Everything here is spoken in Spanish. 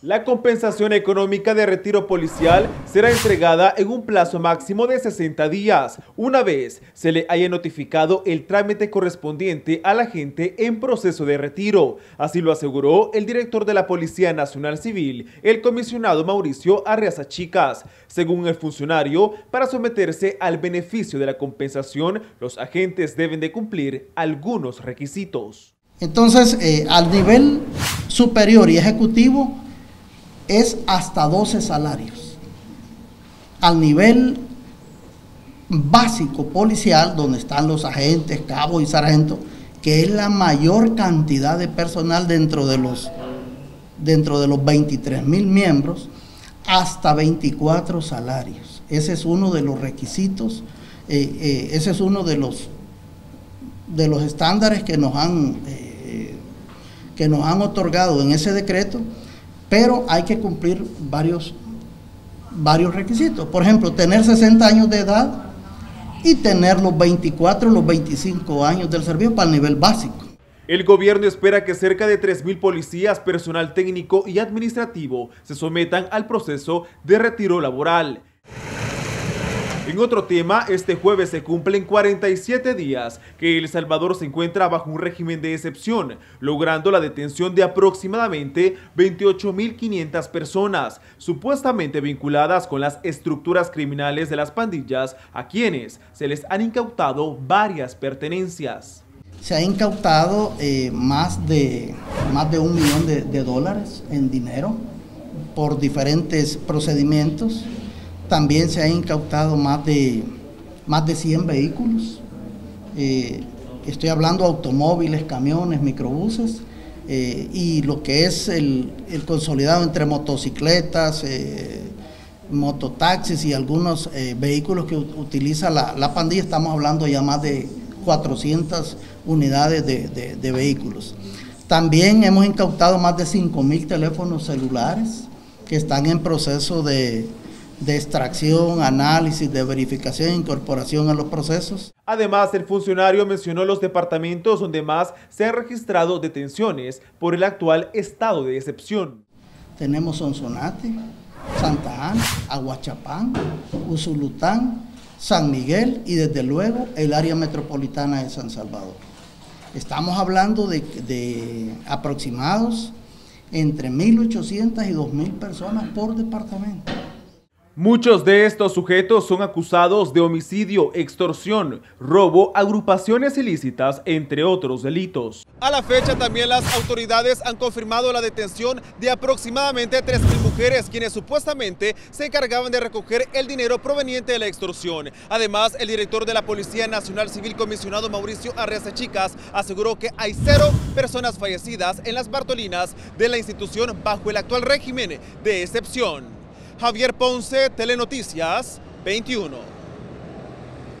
La compensación económica de retiro policial será entregada en un plazo máximo de 60 días, una vez se le haya notificado el trámite correspondiente al agente en proceso de retiro. Así lo aseguró el director de la Policía Nacional Civil, el comisionado Mauricio Arriaza Chicas. Según el funcionario, para someterse al beneficio de la compensación, los agentes deben de cumplir algunos requisitos. Entonces, al nivel superior y ejecutivo, es hasta 12 salarios. Al nivel básico policial, donde están los agentes, cabos y sargentos, que es la mayor cantidad de personal dentro de los 23,000 miembros, hasta 24 salarios. Ese es uno de los requisitos, ese es uno de los estándares que nos han otorgado en ese decreto. Pero hay que cumplir varios requisitos. Por ejemplo, tener 60 años de edad y tener los 24 o los 25 años del servicio para el nivel básico. El gobierno espera que cerca de 3,000 policías, personal técnico y administrativo se sometan al proceso de retiro laboral. En otro tema, este jueves se cumplen 47 días que El Salvador se encuentra bajo un régimen de excepción, logrando la detención de aproximadamente 28.500 personas, supuestamente vinculadas con las estructuras criminales de las pandillas, a quienes se les han incautado varias pertenencias. Se ha incautado más de $1 millón de dólares en dinero por diferentes procedimientos. También se han incautado más de 100 vehículos. Estoy hablando de automóviles, camiones, microbuses, y lo que es el consolidado entre motocicletas, mototaxis y algunos vehículos que utiliza la pandilla. Estamos hablando ya más de 400 unidades de vehículos. También hemos incautado más de 5,000 teléfonos celulares que están en proceso de extracción, análisis, de verificación e incorporación a los procesos. Además, el funcionario mencionó los departamentos donde más se han registrado detenciones por el actual estado de excepción. Tenemos Sonsonate, Santa Ana, Aguachapán, Usulután, San Miguel y desde luego el área metropolitana de San Salvador. Estamos hablando de aproximados entre 1.800 y 2,000 personas por departamento. Muchos de estos sujetos son acusados de homicidio, extorsión, robo, agrupaciones ilícitas, entre otros delitos. A la fecha también las autoridades han confirmado la detención de aproximadamente 3,000 mujeres, quienes supuestamente se encargaban de recoger el dinero proveniente de la extorsión. Además, el director de la Policía Nacional Civil, comisionado Mauricio Arriaza Chicas, aseguró que hay 0 personas fallecidas en las Bartolinas de la institución bajo el actual régimen de excepción. Javier Ponce, Telenoticias 21.